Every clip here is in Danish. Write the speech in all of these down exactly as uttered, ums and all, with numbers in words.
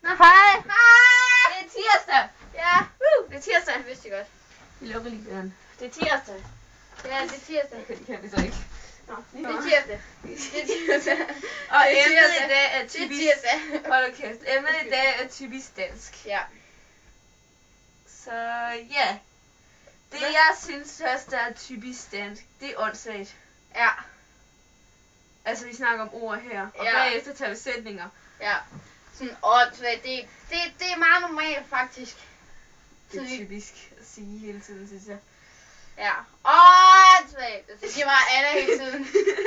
Nå, hej. Hej! Det er tirsdag. Ja. Uh, det er tirsdag. Det vidste jeg godt. Vi lukker lige døren. Det er tirsdag. Ja, det er tirsdag. Det kan vi så ikke. Nå, Det er tirsdag. Det er tirsdag. Og Det er emnet tirsdag. i dag er Det er typisk... tirsdag. Hold kæft. Emnet i dag er typisk dansk. Ja. Så ja. Det jeg synes først, der er typisk dansk, det er åndssvagt. Ja. Altså vi snakker om ord her, og Ja. bagefter tager vi sætninger. Ja. Sådan åndssvagt. Det, det, det er meget normalt, faktisk. Det er Så vi- typisk at sige hele tiden, synes jeg. Ja. Åndssvagt. Det siger mig Anna hele tiden.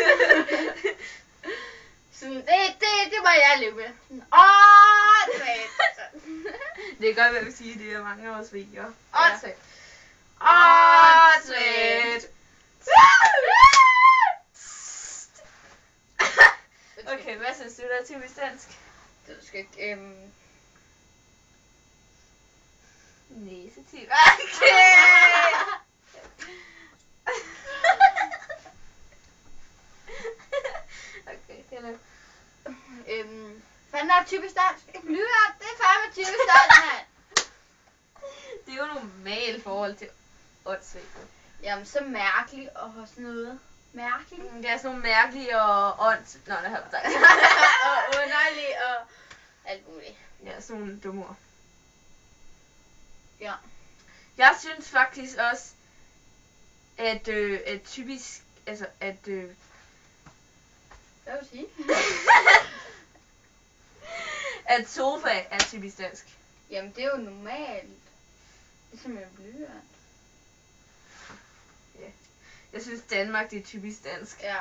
Sådan, det, det, det må jeg leve med. Sådan, åndssvagt. Det kan godt være, at vi siger det er mange års videoer. Åndssvagt. Åndssvagt. Okay, hvad synes du, der er typisk dansk? Det skal ikke, øhm... Næsetiv. Okay. Okay, det er nok. øhm... Fanden er typisk dansk? En blyant, det er fandme typisk dansk, mand. Det er jo normalt forhold til åndssvagt. Jamen, så mærkeligt og sådan noget. Mærkeligt. Det er sådan nogle mærkelige og ånds... Nå, det har jeg sagt. og underligt og alt muligt. Ja, sådan nogle dumme ord. Ja. Jeg synes faktisk også, at, øh, at typisk... Altså, at... Øh, Hvad vil du sige? at sofa er typisk dansk. Jamen, det er jo normalt. Ligesom en blyant. Jeg synes, Danmark det er typisk dansk. Ja.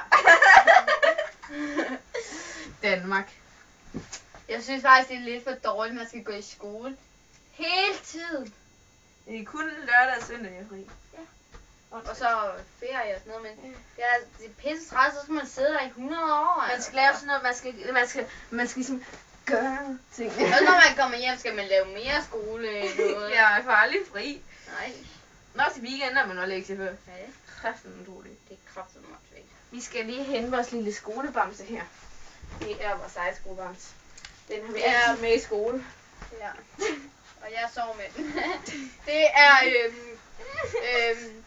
Danmark. Jeg synes faktisk, det er lidt for dårligt, at man skal gå i skole. Hele tiden. Det er kun lørdag og søndag, jeg er fri. Og så ferie og sådan noget, men det er, det er pisse træt, så skal man sidde der i hundrede år. Man skal lave sådan noget, man skal, man skal, man skal ligesom gøre ting. Og når man kommer hjem, skal man lave mere skole end noget. Ja, jeg får aldrig fri. Nej. Nå, til weekenden er man også lektie før. Ja, Kræften utroligt. det er kraftigt meget svært. Vi skal lige hente vores lille skolebamse her. Det er vores eget skolebamse. Den har vi Ja. altid med i skole. Ja. Og jeg sover med den. Det er, øhm, øhm,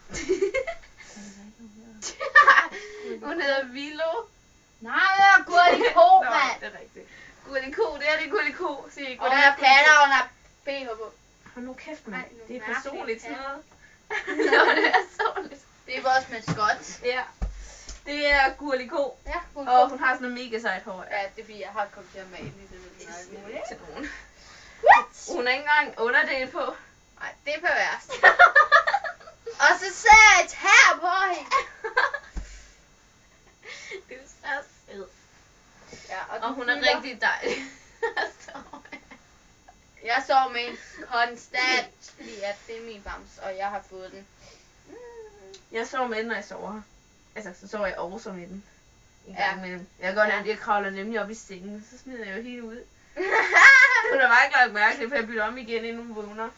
Hun hedder Vilo. nej, det er Gurli Ko, Nå, mand. det er rigtigt. Gurli Ko, det er det Gurli Ko. Sig Og den er patter, og den har B H på. Hold nu kæft, mand. Ej, nu Det er mærkeligt. personligt sådan Ja. noget. Nå, det er personligt. Det er vores maskot. Ja. Det er Gurli Ko. Ja, Gurli Og Ko. hun har sådan noget mega sejt hår. Ja, det er fordi, jeg har kommet til at male lige det og alt muligt. Til nogen. What? Hun har ikke engang underdel på. Nej, det er perverst. Og så ser jeg et her på hende. Det er så fed. Ja, og, Og den hun er fylder. rigtig dejlig. Jeg sover med en konstant, fordi at det er min bams, og jeg har fået den. Jeg sover med den, når jeg sover. Altså, så sover jeg også med den. En Ja. gang imellem. Jeg, går, Ja. ja. jeg kravler nemlig op i sengen, så smider jeg jo helt ud. Hun har bare ikke lagt mærke til, for jeg bytter om igen, inden hun vågner.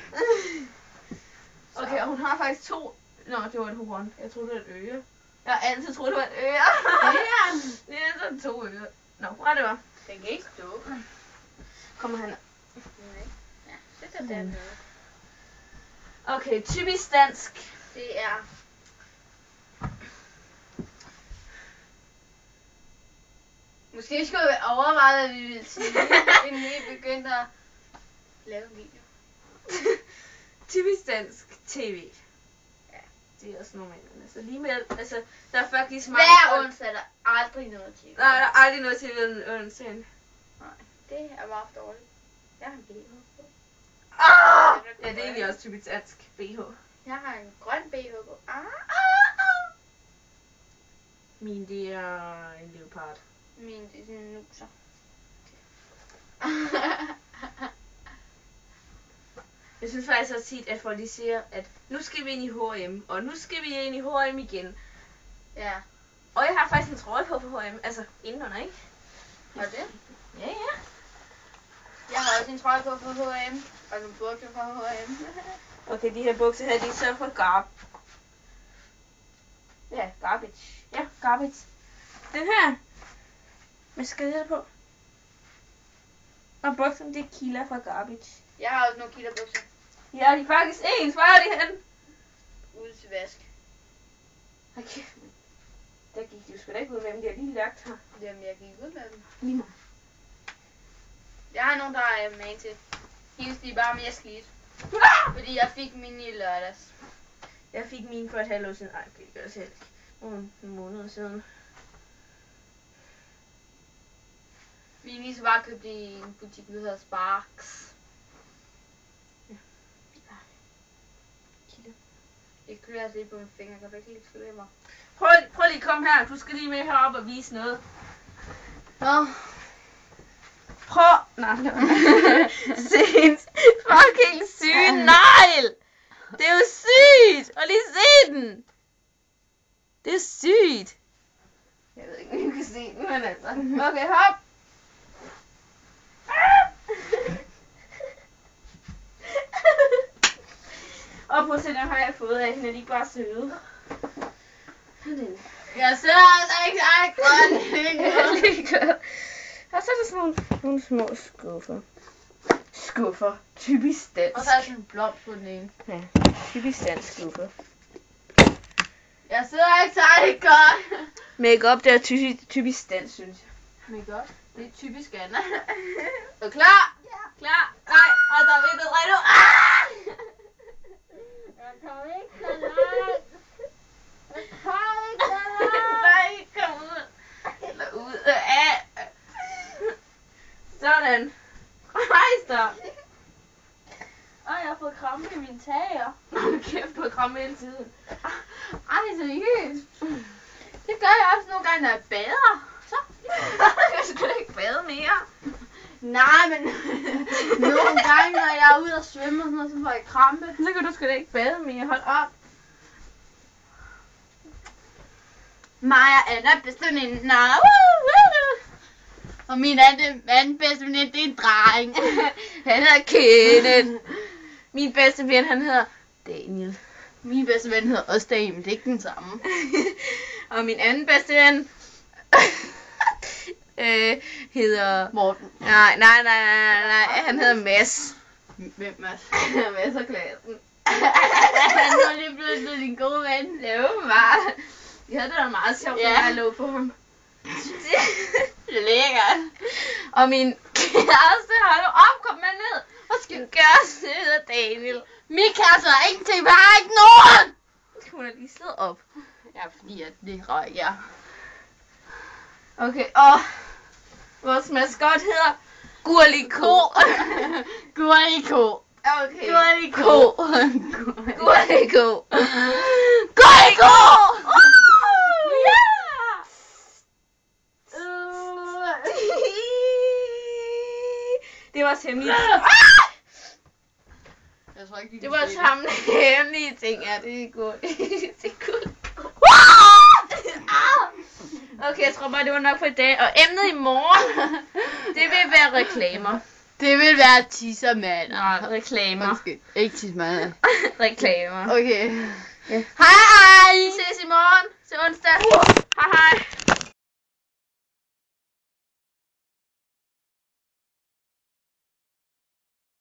Okay, og hun har faktisk to... Nå, det var et horn. Jeg troede, det var et øre. Jeg har altid troet, det var et øre. Ja. Det er sådan to ører. Nå, hvor er det var? Den kan ikke stå. Kommer han. Nej. Ja, det er den. Okay, typisk dansk. Det er... Måske skulle vi overveje, hvad vi ville sige, inden vi begyndte at lave video. Typisk dansk tv. Ja. Det er også normalt. Altså lige med, altså, der er faktisk mange Hver folk- onsdag er der aldrig noget til. Nej, der er aldrig noget til den onsdagen. Nej, det er bare for dårligt. Jeg har en B H på. Ah! Ja, det er egentlig også typisk dansk. B H. Jeg har en grøn B H på. Ah, ah, ah. Min, det er en leopard. Min, det er sådan en nuser. Jeg synes faktisk også tit, at folk de siger, at nu skal vi ind i H og M, og nu skal vi ind i H og M igen. Ja, Og jeg har faktisk en trøje på for H og M, altså indenunder, ikke? har du det? Ja, ja. Jeg har også en trøje på fra H og M, og nogle bukser fra H og M. Okay, de her bukser her, de er så for garb. Ja, garbage. Ja, garbage. Den her. Med skade på. Og bukserne, det er Kila fra Garbage. Jeg har også nogle killerbukser. Ja, de er faktisk ens. Hvor er de henne? Ude til vask. Okay. Der gik de jo sgu da ikke ud med dem, de har lige lagt her. Jamen, jeg gik ud med dem. Lige meget. Jeg har nogen, der er med til. Hendes, de er bare mere slidt. Fordi jeg fik min i lørdags. Jeg fik min for et halvt år siden. Ej, det gør jeg selv. En måned siden. Min is var købt i en butik, der hedder Sparks. Jeg klør altså lige på min finger, kan du ikke lige klø mig? Prøv, prøv lige at komme her. Du skal lige med herop og vise noget. Nå. Prøv. Nej, det var se hendes fucking syge negl. Det er jo sygt. Og lige se den. Det er sygt. Jeg ved ikke, om I kan se den, men altså. Okay, hop. Og prøv at se, dem har jeg fået af hende. De er bare søde. Jeg ser altså ikke ej grøn. Og så er der sådan nogle, nogle små skuffer. Skuffer. Typisk dansk. Og så er der sådan en blomst på den ene. Ja, typisk dansk skuffer. Jeg sidder ikke særlig godt. Make-up, det er ty- typisk dansk, synes jeg. Make-up? Det er typisk Anna. Er du klar? Ja. Klar? Nej, og der er vindet rigtig nu. Ah! Jeg kommer ikke så langt. Jeg kommer ikke så langt. Nej, kom ud. Eller ud af. Sådan. Hej, stop. Ej, jeg har fået krampe i mine tager. Hold kæft på kramme hele tiden. Ej, seriøst. Det gør jeg også nogle gange, når jeg bader. Så. Jeg skal ikke bade mere. Nej, men nogle gange, når jeg er ude og svømme og sådan noget, så får jeg krampe. Så kan du sgu da ikke bade mere. Hold op. Mig og Anna er bedste veninde. Nå, woo, woo. Og min anden, anden bedste veninde, det er en dreng. Han hedder Kenneth. Min bedste ven, han hedder Daniel. Min bedste ven hedder også Daniel, men det er ikke den samme. Og min anden bedste ven øh, hedder... Morten. Nej, nej, nej, nej, nej, han hedder Mads. Hvem Mads? Mads og klassen. Han er lige blevet din gode ven. Det er jo bare... Jeg havde det da meget sjovt, Ja. når jeg lå på ham. Det er lækkert. Og min kæreste, hold nu op, kom med ned. Og skal kæreste hedder Daniel. Min kæreste er ingenting, men har ikke nogen. Hun er lige siddet op. Ja, fordi at det røg, ja. Okay, og vores maskot hedder Gurliko. Gurliko. Okay. Gurliko. Gurliko. Gurliko! Det var også hemmeligt. Jeg tror ikke, Det var sammen hemmelige ting. Ja, det er godt. Det er godt. Okay, jeg tror bare, det var nok for i dag. Og emnet i morgen, det vil være reklamer. Det vil være tissermand. Nej, reklamer. Undskyld, ikke tissermand. Reklamer. Okay. Ja. Hej hej! Vi ses i morgen til onsdag. Hej hej.